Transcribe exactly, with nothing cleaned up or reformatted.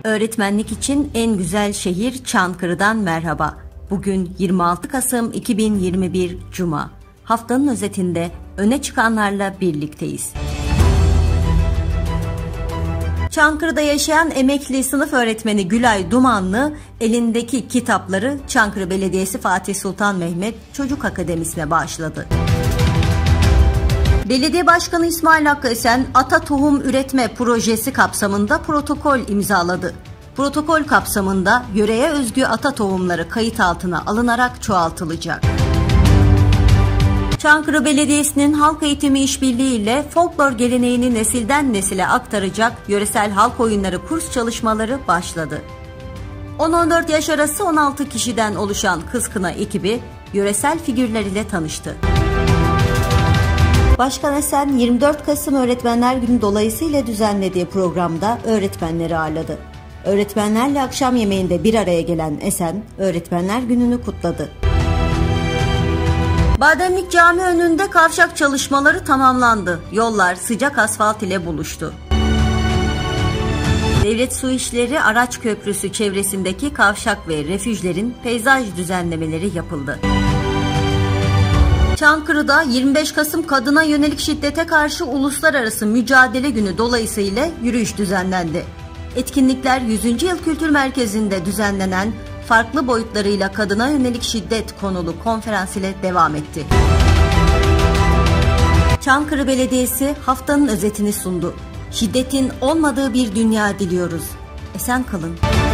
Öğretmenlik için en güzel şehir Çankırı'dan merhaba. Bugün yirmi altı Kasım iki bin yirmi bir Cuma. Haftanın özetinde öne çıkanlarla birlikteyiz. Çankırı'da yaşayan emekli sınıf öğretmeni Gülay Dumanlı, elindeki kitapları Çankırı Belediyesi Fatih Sultan Mehmet Çocuk Akademisi'ne bağışladı. Belediye Başkanı İsmail Hakkı Esen, ata tohum üretme projesi kapsamında protokol imzaladı. Protokol kapsamında yöreye özgü ata tohumları kayıt altına alınarak çoğaltılacak. Çankırı Belediyesi'nin halk eğitimi işbirliği ile folklor geleneğini nesilden nesile aktaracak yöresel halk oyunları kurs çalışmaları başladı. on on dört yaş arası on altı kişiden oluşan Kız Kına ekibi yöresel figürler ile tanıştı. Başkan Esen, yirmi dört Kasım Öğretmenler Günü dolayısıyla düzenlediği programda öğretmenleri ağırladı. Öğretmenlerle akşam yemeğinde bir araya gelen Esen, Öğretmenler Günü'nü kutladı. Bademlik Cami önünde kavşak çalışmaları tamamlandı. Yollar sıcak asfalt ile buluştu. Devlet Su İşleri Araç Köprüsü çevresindeki kavşak ve refüjlerin peyzaj düzenlemeleri yapıldı. Çankırı'da yirmi beş Kasım Kadına Yönelik Şiddete Karşı Uluslararası Mücadele Günü dolayısıyla yürüyüş düzenlendi. Etkinlikler yüzüncü Yıl Kültür Merkezi'nde düzenlenen farklı boyutlarıyla kadına yönelik şiddet konulu konferans ile devam etti. Çankırı Belediyesi haftanın özetini sundu. Şiddetin olmadığı bir dünya diliyoruz. Esen kalın.